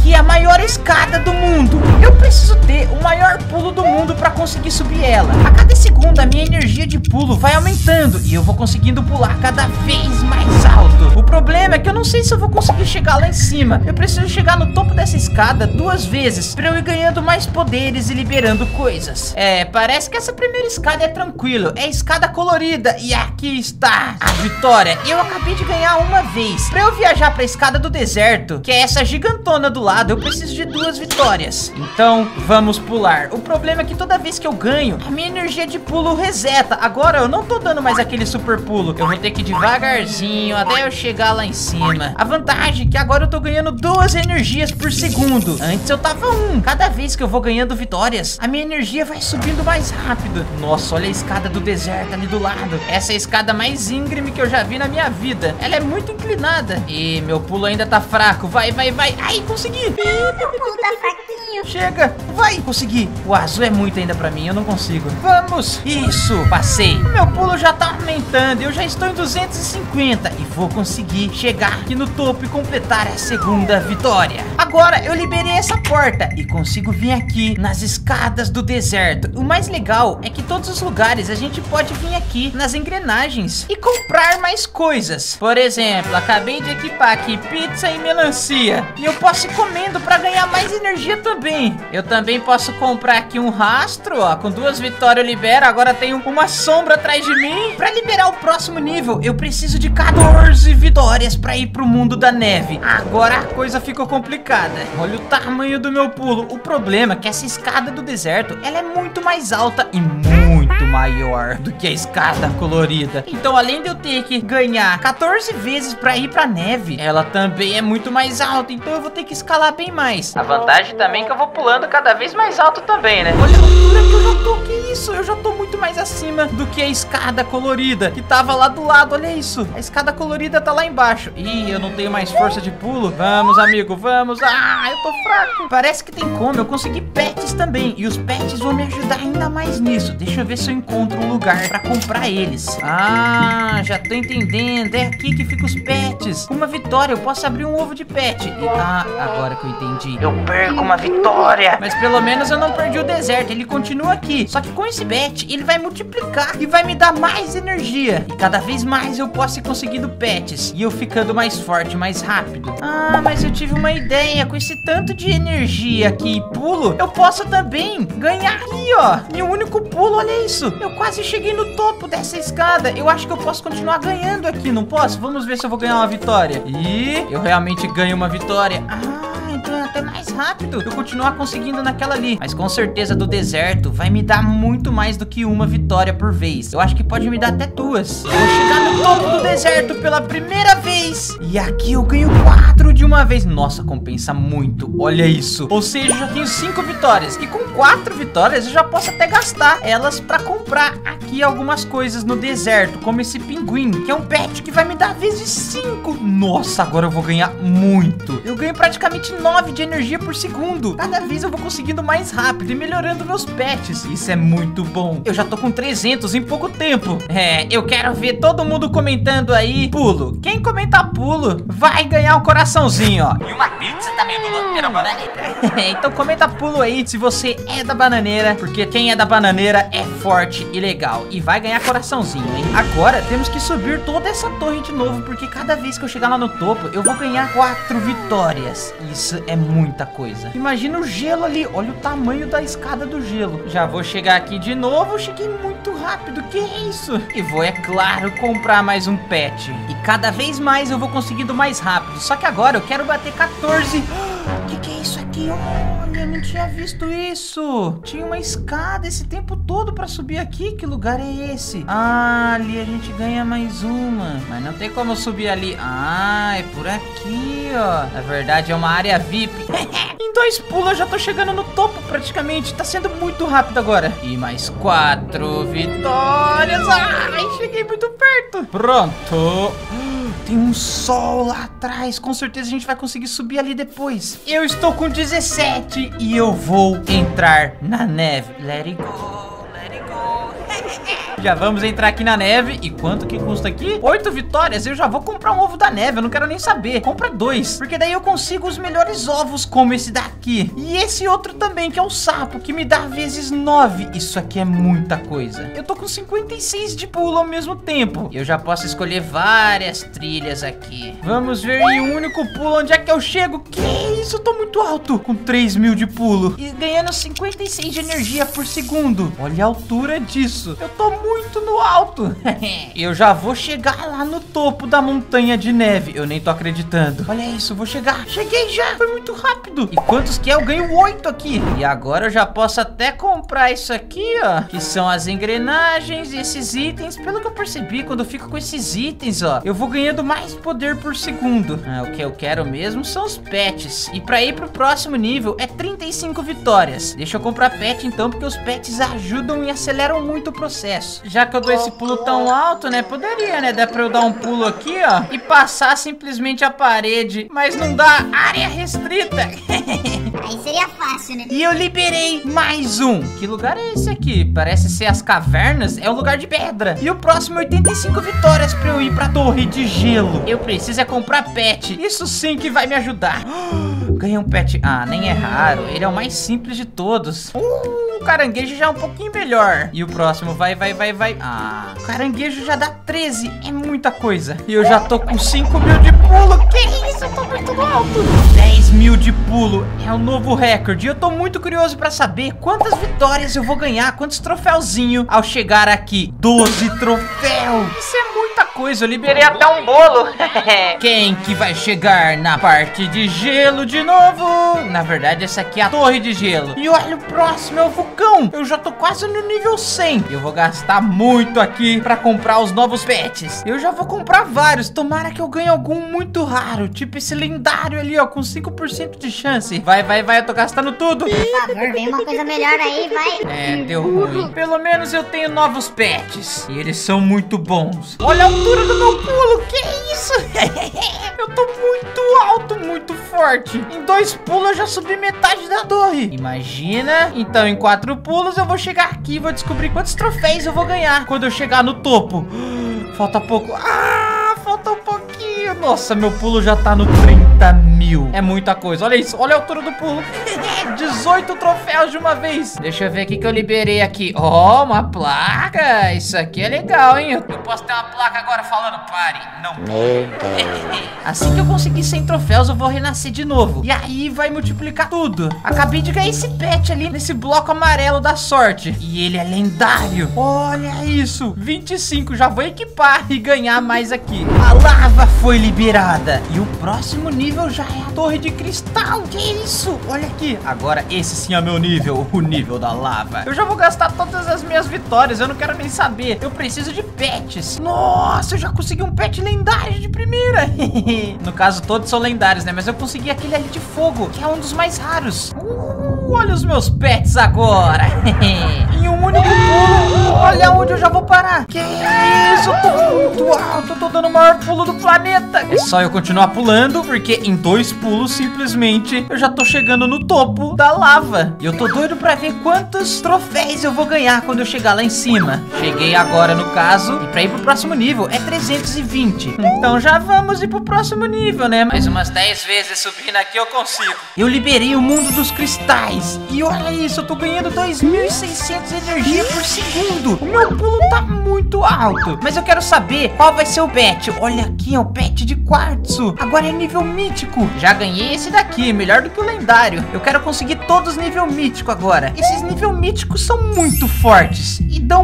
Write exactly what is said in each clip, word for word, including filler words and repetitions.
aqui é a maior escada do mundo. Eu preciso ter o maior pulo do mundo para conseguir subir ela. A cada segundo a minha energia de pulo vai aumentando e eu vou conseguindo pular cada vez mais alto. O problema é que eu não sei se eu vou conseguir chegar lá em cima. Eu preciso chegar no topo dessa escada duas vezes para eu ir ganhando mais poderes e liberando coisas. É, parece que essa primeira escada é tranquilo. É escada colorida e aqui está a vitória. Eu acabei de ganhar uma vez. Para eu viajar para a escada do deserto, que é essa gigantona do lado, eu preciso de duas vitórias. Então vamos pular. O problema é que toda vez que eu ganho, a minha energia de pulo reseta. Agora eu não tô dando mais aquele super pulo. Eu vou ter que ir devagarzinho até eu chegar lá em cima. A vantagem é que agora eu tô ganhando duas energias por segundo. Antes eu tava um. Cada vez que eu vou ganhando vitórias, a minha energia vai subindo mais rápido. Nossa, olha a escada do deserto ali do lado. Essa é a escada mais íngreme que eu já vi na minha vida. Ela é muito inclinada. E meu pulo ainda tá fraco. Vai, vai, vai. Ai, consegui. Meu pulo tá fraquinho. Chega, vai, consegui. O azul é muito ainda pra mim, eu não consigo. Vamos, isso, passei. Meu pulo já tá aumentando, eu já estou em duzentos e cinquenta e vou conseguir chegar aqui no topo e completar a segunda vitória. Agora eu liberei essa porta e consigo vir aqui nas escadas do deserto. O mais legal é que todos os lugares a gente pode vir aqui nas engrenagens e comprar mais coisas. Por exemplo, acabei de equipar aqui pizza e melancia e eu posso ir comendo pra ganhar mais energia também. Eu também posso comprar aqui um rastro, ó, com duas vitórias eu libero. Agora tem uma sombra atrás de mim. Pra liberar o próximo nível, eu preciso de quatorze vitórias pra ir pro mundo da neve. Agora a coisa ficou complicada. Olha o tamanho do meu pulo. O problema é que essa escada do deserto, ela é muito mais alta e muito maior do que a escada colorida. Então, além de eu ter que ganhar quatorze vezes pra ir pra neve, ela também é muito mais alta. Então eu vou ter que escalar bem mais. A vantagem também é que eu vou pulando cada vez mais alto também, né? Olha a altura que eu já tô. Que isso? Eu já tô muito mais acima do que a escada colorida que tava lá do lado. Olha isso. A escada colorida tá lá embaixo. Ih, eu não tenho mais força de pulo. Vamos, amigo, vamos. Ah, eu tô fraco. Parece que tem como eu conseguir pets também. E os pets vão me ajudar ainda mais nisso. Deixa eu ver se eu encontro um lugar pra comprar eles. Ah, já tô entendendo. É aqui que ficam os pets. Uma vitória, eu posso abrir um ovo de pet. E, ah, agora que eu entendi. Eu perco uma vitória. Mas pelo menos eu não perdi o deserto. Ele continua aqui. Só que com esse pet, ele vai multiplicar e vai me dar mais energia. E cada vez mais eu posso ir conseguindo pets. E eu ficando mais forte, mais rápido. Ah, mas eu tive uma ideia. Com esse tanto de energia aqui e pulo, eu posso também ganhar aqui, ó. Meu único pulo, olha isso. Eu quase cheguei no topo dessa escada. Eu acho que eu posso continuar ganhando aqui, não posso? Vamos ver se eu vou ganhar uma vitória. E eu realmente ganho uma vitória. Ah, então é até mais rápido eu continuar conseguindo naquela ali. Mas com certeza do deserto vai me dar muito mais do que uma vitória por vez. Eu acho que pode me dar até duas. Eu vou chegar no topo do deserto pela primeira vez. E aqui eu ganho quatro de uma vez. Nossa, compensa muito. Olha isso. Ou seja, eu já tenho cinco vitórias. E com quatro vitórias eu já posso até gastar elas pra comprar aqui algumas coisas no deserto. Como esse pinguim, que é um pet que vai me dar vezes cinco. Nossa, agora eu vou ganhar muito. Eu ganho praticamente nove de energia por segundo. Cada vez eu vou conseguindo mais rápido e melhorando meus pets. Isso é muito bom. Eu já tô com trezentos em pouco tempo. É, eu quero ver todo mundo comentando aí pulo. Quem comentar pulo vai ganhar um coraçãozinho, ó. E uma pizza também do Loteiro Bananeira. Então comenta pulo aí se você é da bananeira, porque quem é da bananeira é forte e legal e vai ganhar coraçãozinho, hein? Agora temos que subir toda essa torre de novo, porque cada vez que eu chegar lá no topo eu vou ganhar quatro vitórias. Isso é muita coisa. Imagina o gelo ali, olha o tamanho da escada do gelo. Já vou chegar aqui de novo. Cheguei muito rápido, que é isso? E vou, é claro, comprar mais um pet. E cada vez mais eu vou conseguindo mais rápido. Só que agora eu quero bater quatorze. O que, que é isso aqui? Olha, eu não tinha visto isso. Tinha uma escada esse tempo todo pra subir aqui. Que lugar é esse? Ah, ali a gente ganha mais uma. Mas não tem como subir ali. Ah, é por aqui, ó. Na verdade é uma área V I P. Em dois pulos eu já tô chegando no topo praticamente. Tá sendo muito rápido agora. E mais quatro vitórias. Ai, cheguei muito perto. Pronto. Tem um sol lá atrás. Com certeza a gente vai conseguir subir ali depois. Eu estou com dezessete e eu vou entrar na neve. Let it go, let it go. Já vamos entrar aqui na neve. E quanto que custa aqui? Oito vitórias. Eu já vou comprar um ovo da neve. Eu não quero nem saber. Compra dois. Porque daí eu consigo os melhores ovos, como esse daqui. E esse outro também, que é o sapo, que me dá vezes nove. Isso aqui é muita coisa. Eu tô com cinquenta e seis de pulo ao mesmo tempo. Eu já posso escolher várias trilhas aqui. Vamos ver em um único pulo onde é que eu chego. Que isso? Eu tô muito alto. Com três mil de pulo. E ganhando cinquenta e seis de energia por segundo. Olha a altura disso. Eu tô muito no alto. Eu já vou chegar lá no topo da montanha de neve. Eu nem tô acreditando. Olha isso, vou chegar. Cheguei já. Foi muito rápido. E quantos que é? Eu ganho oito aqui. E agora eu já posso até comprar isso aqui, ó. Que são as engrenagens e esses itens. Pelo que eu percebi, quando eu fico com esses itens, ó, eu vou ganhando mais poder por segundo. Ah, o que eu quero mesmo são os pets. E pra ir pro próximo nível é trinta e cinco vitórias. Deixa eu comprar pet então, porque os pets ajudam e aceleram muito o processo. Já que eu dou esse pulo tão alto, né, poderia, né, dá pra eu dar um pulo aqui, ó, e passar simplesmente a parede, mas não dá área restrita. Aí seria fácil, né? E eu liberei mais um. Que lugar é esse aqui? Parece ser as cavernas. É um lugar de pedra. E o próximo oitenta e cinco vitórias pra eu ir pra torre de gelo. Eu preciso é comprar pet. Isso sim que vai me ajudar. Ganhei um pet. Ah, nem é raro. Ele é o mais simples de todos. Uh! O caranguejo já é um pouquinho melhor. E o próximo vai, vai, vai, vai. Ah, o caranguejo já dá treze. É muita coisa. E eu já tô com cinco mil de pulo. Que isso? Eu tô muito alto. dez mil de pulo. É o novo recorde. E eu tô muito curioso pra saber quantas vitórias eu vou ganhar. Quantos troféuzinhos ao chegar aqui. doze troféus. Isso é muita coisa. Eu liberei até um bolo. Quem que vai chegar na parte de gelo de novo? Na verdade, essa aqui é a torre de gelo. E olha, o próximo é o vulcão. Eu já tô quase no nível cem. Eu vou gastar muito aqui pra comprar os novos pets. Eu já vou comprar vários. Tomara que eu ganhe algum muito raro. Tipo esse lendário ali, ó, com cinco por cento de chance. Vai, vai, vai. Eu tô gastando tudo. Por favor, vem uma coisa melhor aí, vai. É, deu ruim. Pelo menos eu tenho novos pets. E eles são muito bons. Olha a altura do meu pulo. Que isso? Eu tô muito alto, muito forte. Em dois pulos eu já subi metade da torre. Imagina. Então em quatro pulos eu vou chegar aqui e vou descobrir quantos troféus eu vou ganhar quando eu chegar no topo. Falta pouco. Ah, falta um pouquinho. Nossa, meu pulo já tá no trinta mil. É muita coisa. Olha isso. Olha a altura do pulo. dezoito troféus de uma vez. Deixa eu ver o que que eu liberei aqui. Ó, oh, uma placa. Isso aqui é legal, hein? Eu posso ter uma placa agora falando pare. Não. Assim que eu conseguir cem troféus, eu vou renascer de novo. E aí vai multiplicar tudo. Acabei de ganhar esse pet ali nesse bloco amarelo da sorte. E ele é lendário. Olha isso. vinte e cinco. Já vou equipar e ganhar mais aqui. A lava foi liberada. E o próximo nível já é a torre de cristal. Que isso? Olha aqui. Agora esse sim é meu nível. O nível da lava. Eu já vou gastar todas as minhas vitórias. Eu não quero nem saber. Eu preciso de pets. Nossa, eu já consegui um pet lendário de primeira. No caso, todos são lendários, né? Mas eu consegui aquele ali de fogo, que é um dos mais raros. Uh, olha os meus pets agora. Em um único pulo. Olha onde eu já vou parar. Que isso? Eu tô muito alto. Eu tô dando o maior pulo do planeta. É só eu continuar pulando, porque em dois pulos, simplesmente, eu já tô chegando no topo da lava. E eu tô doido pra ver quantos troféus eu vou ganhar quando eu chegar lá em cima. Cheguei agora, no caso. E pra ir pro próximo nível é trezentos e vinte. Então já vamos ir pro próximo nível, né? Mais umas dez vezes subindo aqui eu consigo. Eu liberei o mundo dos cristais. E olha isso, eu tô ganhando dois mil e seiscentos de energia por segundo. O meu pulo tá muito alto. Mas eu quero saber qual vai ser o pet. Olha aqui, é o pet de quartzo. Agora é nível mítico. Já ganhei esse daqui, melhor do que o lendário. Eu quero conseguir todos nível mítico agora. Esses nível míticos são muito fortes e dão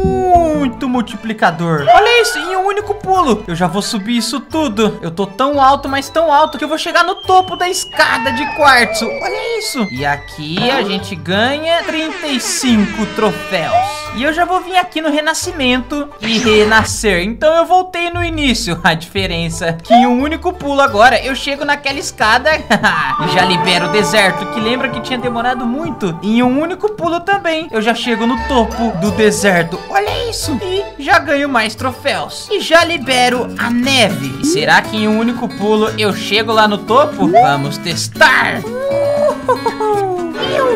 muito multiplicador. Olha isso, em um único pulo. Eu já vou subir isso tudo. Eu tô tão alto, mas tão alto que eu vou chegar no topo da escada de quartzo. Olha isso. E aqui a gente ganha trinta e cinco troféus. E eu já vou vir aqui no renascimento e renascer. Então eu voltei no início. A diferença é que em um único pulo agora eu chego naquela escada e já libero o deserto, que lembra que tinha demorado muito. Em um único pulo também eu já chego no topo do deserto. Olha isso. E já ganho mais troféus. E já libero a neve. E será que em um único pulo eu chego lá no topo? Vamos testar. Uh, cheguei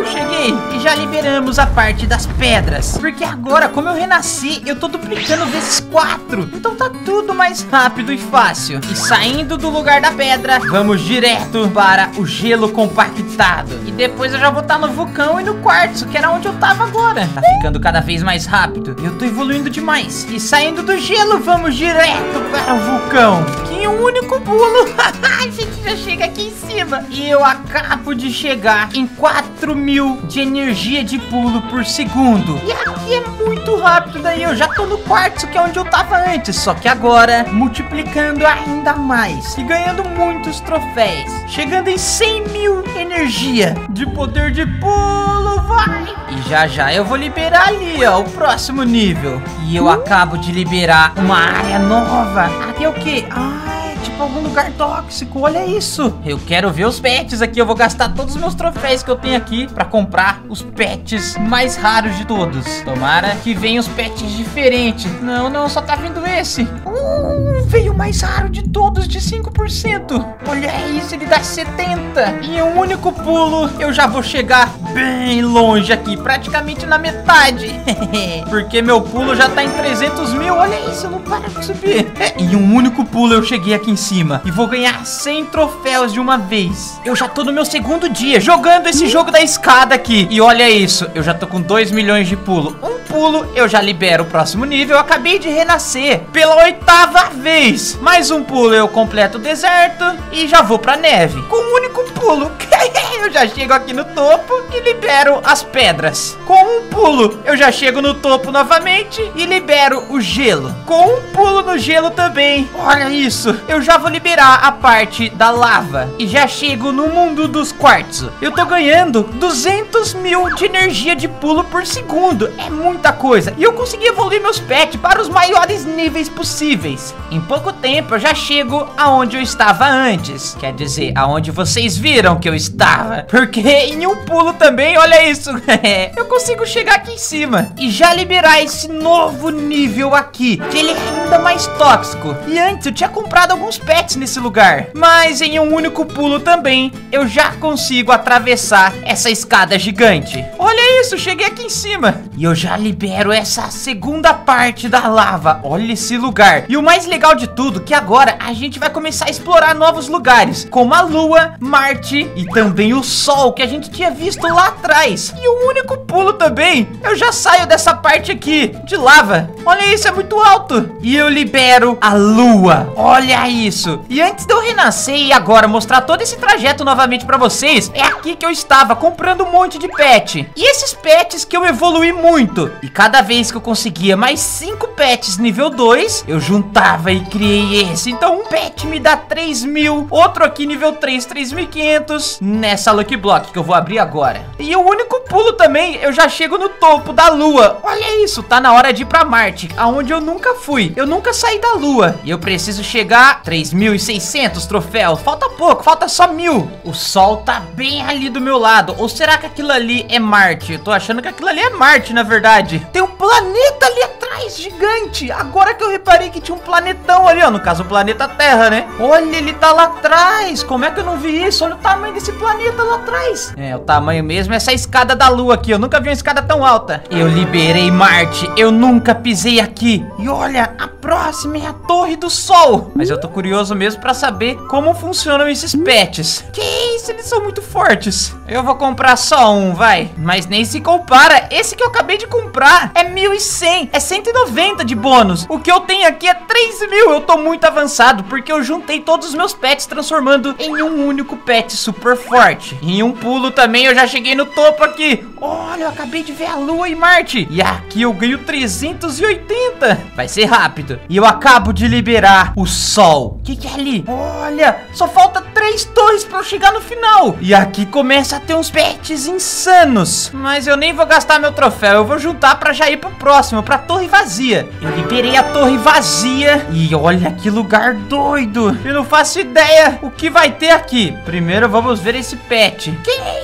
Ok, e já liberamos a parte das pedras. Porque agora, como eu renasci, eu tô duplicando vezes quatro. Então tá tudo mais rápido e fácil. E saindo do lugar da pedra, vamos direto para o gelo compactado. E depois eu já vou estar no vulcão e no quartzo, que era onde eu tava agora. Tá ficando cada vez mais rápido. Eu tô evoluindo demais. E saindo do gelo, vamos direto para o vulcão. Que em um único pulo, a gente já chega aqui em cima. E eu acabo de chegar em quatro mil de energia de pulo por segundo. E aqui é muito rápido. Daí eu já tô no quartzo, que é onde eu tava antes. Só que agora, multiplicando ainda mais. E ganhando muitos troféus. Chegando em cem mil energia de poder de pulo. Vai! E já já eu vou liberar ali, ó, o próximo nível. E eu acabo de liberar uma área nova. Aqui é o quê? Ah, tipo algum lugar tóxico, olha isso. Eu quero ver os pets aqui. Eu vou gastar todos os meus troféus que eu tenho aqui pra comprar os pets mais raros de todos. Tomara que venham os pets diferentes. Não, não, só tá vindo esse. Uh, veio o mais raro de todos, de cinco por cento. Olha isso, ele dá setenta. E em um único pulo eu já vou chegar bem longe aqui, praticamente na metade. Porque meu pulo já tá em trezentos mil. Olha isso, eu não paro de subir. Em um único pulo eu cheguei aqui em cima e vou ganhar cem troféus de uma vez. Eu já tô no meu segundo dia jogando esse jogo da escada aqui. E olha isso, eu já tô com dois milhões de pulo. Um pulo, eu já libero o próximo nível. Eu acabei de renascer pela oitava vez. Mais um pulo, eu completo o deserto e já vou pra neve. Com um único pulo, eu já chego aqui no topo e libero as pedras. Com um pulo, eu já chego no topo novamente e libero o gelo. Com um pulo no gelo também. Olha isso, eu já vou liberar a parte da lava e já chego no mundo dos quartzo. Eu tô ganhando duzentos mil de energia de pulo por segundo. É muita coisa. E eu consegui evoluir meus pets para os maiores níveis possíveis. Em pouco tempo eu já chego aonde eu estava antes. Quer dizer, aonde vocês viram que eu estava. Porque em um pulo também, olha isso. Eu consigo chegar aqui em cima e já liberar esse novo nível aqui, que ele é ainda mais tóxico. E antes eu tinha comprado alguns pets nesse lugar, mas em um único pulo também eu já consigo atravessar essa escada gigante. Olha isso, cheguei aqui em cima e eu já libero essa segunda parte da lava. Olha esse lugar. E o mais legal de tudo, que agora a gente vai começar a explorar novos lugares, como a Lua, Marte e também o Sol, que a gente tinha visto lá atrás. E um único pulo também, eu já saio dessa parte aqui de lava. Olha isso, é muito alto. E eu libero a Lua. Olha isso. E antes de eu renascer e agora mostrar todo esse trajeto novamente pra vocês, é aqui que eu estava comprando um monte de pet. E esses pets que eu evolui muito. E cada vez que eu conseguia mais cinco pets nível dois, eu juntava e criei esse. Então um pet me dá três mil, outro aqui nível três, três mil e quinhentos nessa Lucky Block que eu vou abrir agora. E o único pulo também, eu já chego no topo da Lua. Olha isso, tá na hora de ir pra Marte, aonde eu nunca fui. Eu nunca saí da Lua. E eu preciso chegar três mil e seiscentos troféus. Falta pouco, falta só mil. O Sol tá bem ali do meu lado. Ou será que aquilo ali é Marte? Eu tô achando que aquilo ali é Marte, na verdade. Tem um planeta ali atrás, gigante. Agora que eu reparei que tinha um planetão ali, ó. No caso, o planeta Terra, né? Olha, ele tá lá atrás. Como é que eu não vi isso? Olha o tamanho desse planeta lá atrás. É, o tamanho mesmo é essa escada da Lua aqui. Eu nunca vi uma escada tão alta. Eu liberei Marte. Eu nunca pisei aqui. E olha, a próxima é a Torre do Sol. Mas eu tô curioso mesmo pra saber como funcionam esses pets. Que isso, eles são muito fortes. Eu vou comprar só um, vai. Mas nem se compara. Esse que eu acabei de comprar é mil e cem. É cento e noventa de bônus. O que eu tenho aqui é três mil. Eu tô muito avançado porque eu juntei todos os meus pets, transformando em um único pet super forte. Em um pulo também eu já cheguei no topo aqui. Olha, eu acabei de ver a Lua e Marte. E aqui eu ganho trezentos e oitenta. Vai ser rápido. E eu acabo de liberar o Sol. O que que é ali? Olha, só falta três torres pra eu chegar no final. E aqui começa a ter uns pets insanos. Mas eu nem vou gastar meu troféu. Eu vou juntar pra já ir pro próximo, pra Torre Vazia. Eu liberei a Torre Vazia. E olha que lugar doido. Eu não faço ideia o que vai ter aqui. Primeiro vamos ver esse pet. Que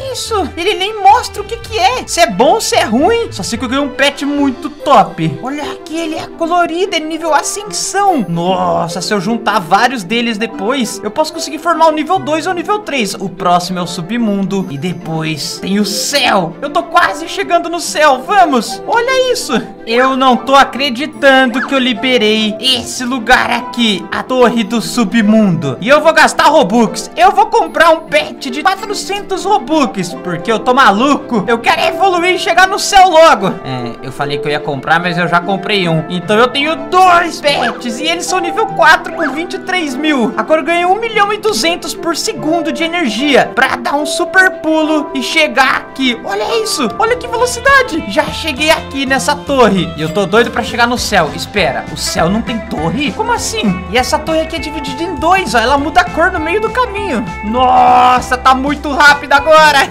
isso? Ele nem mostra o que que é. Se é bom, se é ruim. Só sei que eu ganhei um pet muito top. Olha aqui, ele é colorido, é nível ascensão. Nossa, se eu juntar vários deles depois, eu posso conseguir formar o nível dois ou o nível três. O próximo é o submundo e depois tem o céu. Eu tô quase chegando no céu, vamos. Olha isso. Eu não tô acreditando que eu liberei esse lugar aqui, a torre do submundo. E eu vou gastar Robux. Eu vou comprar um pet de quatrocentos Robux, porque eu tô maluco. Eu quero evoluir e chegar no céu logo. É, eu falei que eu ia comprar, mas eu já comprei um. Então eu tenho dois pets e eles são nível quatro com vinte e três mil. Agora eu ganhei um milhão e duzentos por segundo de energia pra dar um super pulo e chegar aqui. Olha isso, olha que velocidade. Já cheguei aqui nessa torre e eu tô doido pra chegar no céu. Espera, o céu não tem torre? Como assim? E essa torre aqui é dividida em dois, ó. Ela muda a cor no meio do caminho. Nossa, tá muito rápido agora.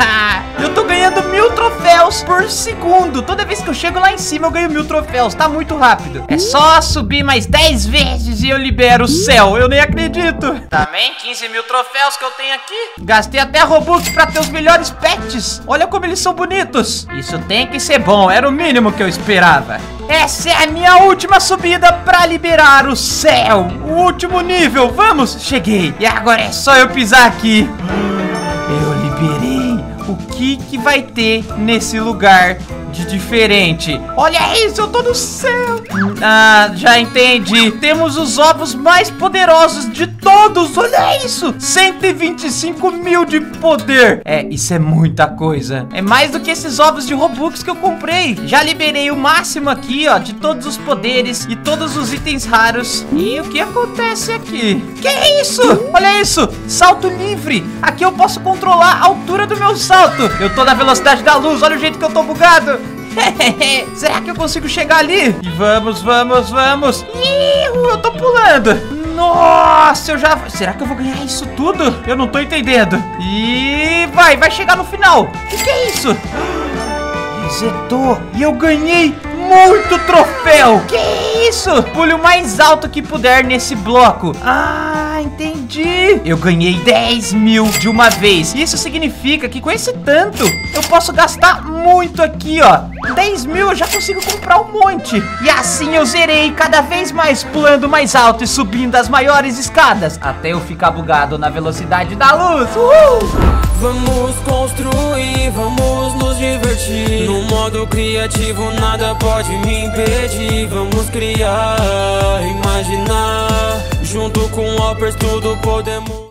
Eu tô ganhando mil troféus por segundo. Toda vez que eu chego lá em cima eu ganho mil troféus. Tá muito rápido. É só subir mais dez vezes e eu libero o céu. Eu nem acredito. Também quinze mil troféus que eu tenho aqui. Gastei até Robux pra ter os melhores pets. Olha como eles são bonitos. Isso tem que ser bom. Era o mínimo que eu esperava. Essa é a minha última subida pra liberar o céu. O último nível. Vamos. Cheguei. E agora é só eu pisar aqui. Eu liberei. O que que vai ter nesse lugar de diferente? Olha isso, eu tô no céu. Ah, já entendi. Temos os ovos mais poderosos de todos. Olha isso, cento e vinte e cinco mil de poder. É, isso é muita coisa. É mais do que esses ovos de Robux que eu comprei. Já liberei o máximo aqui, ó, de todos os poderes e todos os itens raros. E o que acontece aqui? Que é isso? Olha isso, salto livre. Aqui eu posso controlar a altura do meu salto. Eu tô na velocidade da luz, olha o jeito que eu tô bugado. Será que eu consigo chegar ali? E vamos, vamos, vamos. Ih, eu tô pulando. Nossa, eu já... Será que eu vou ganhar isso tudo? Eu não tô entendendo. E vai, vai chegar no final. O que, que é isso? Resetou. E eu ganhei muito troféu. Que isso? Pule o mais alto que puder nesse bloco. Ah, entendi. Eu ganhei dez mil de uma vez. Isso significa que com esse tanto eu posso gastar muito aqui, ó. dez mil eu já consigo comprar um monte. E assim eu zerei cada vez mais, pulando mais alto e subindo as maiores escadas, até eu ficar bugado na velocidade da luz. Uhul! Vamos construir, vamos nos divertir. No modo criativo nada pode me impedir. Vamos criar, imaginar. Junto com Hoppers tudo podemos